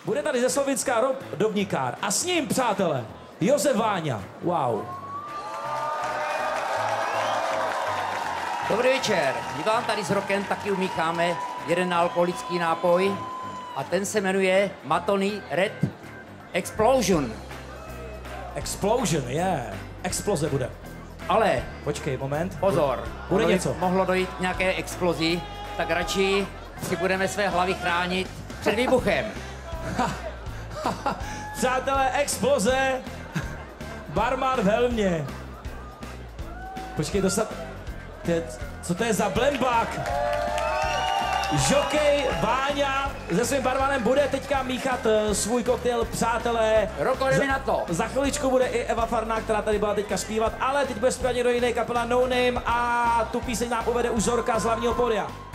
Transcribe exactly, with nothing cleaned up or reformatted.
Bude tady ze Slovinska Rob Dobníkár a s ním, přátelé, Josef Váňa. Wow. Dobrý večer. My vám tady s rokem taky umícháme jeden alkoholický nápoj a ten se jmenuje Matony Red Explosion. Explosion, je. Yeah. Exploze bude. Ale počkej, moment. Pozor. Bude mohlo, něco. Mohlo dojít k nějaké explozi, tak radši si budeme své hlavy chránit před výbuchem. Přátelé, exploze. Barman v helmě. Počkej, dostat... Co to je za blembák? Žokej Váňa se svým barmanem bude teďka míchat uh, svůj koktejl, přátelé. Roko, jdeme na to. Za chviličku bude i Eva Farná, která tady byla teďka zpívat, ale teď bude zpívat někdo jiný, kapela No Name a tu píseň nám uvede už Zorka z hlavního pódia.